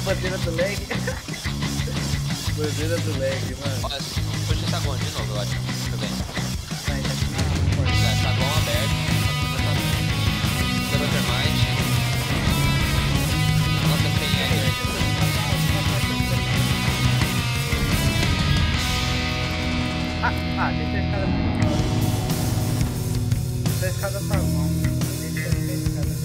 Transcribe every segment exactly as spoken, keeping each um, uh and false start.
bandeira do lag. Bandeira do lag, mano. Olha, puxa essa gon de novo, eu acho. Deixa eu ver. Vai, tá aqui. Já tá gon aberto. Zero Termite. Nossa, tem Egger. Ah, ah, deixa a escada principal. Deixa a escada normal. Deixa a escada.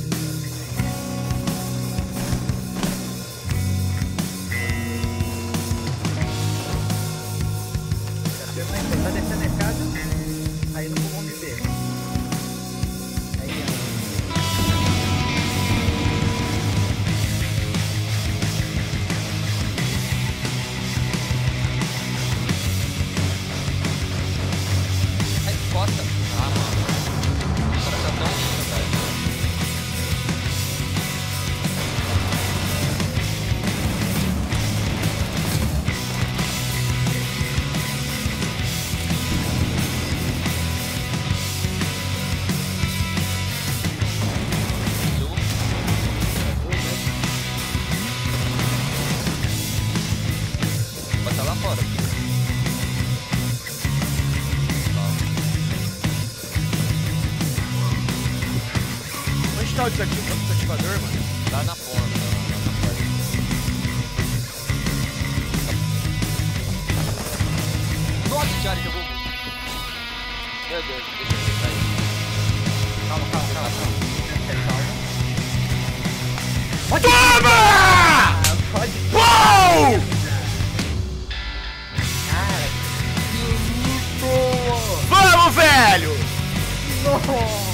Tá descendo a escada, aí no pulmão de B. Aí, ó. Ai, costa. Ah, mano. Os caras tá tão lindo, velho. Botar lá fora. Onde tá o desativa- desativador, mano? Lá na ponta. Lá na porta. Nossa, Thiago jogou muito. Meu Deus, deixa eu tentar isso. Calma, calma, calma, calma. Toma! Ah, pode. Uou! Cara, que bonito! Vamos, velho! Nossa!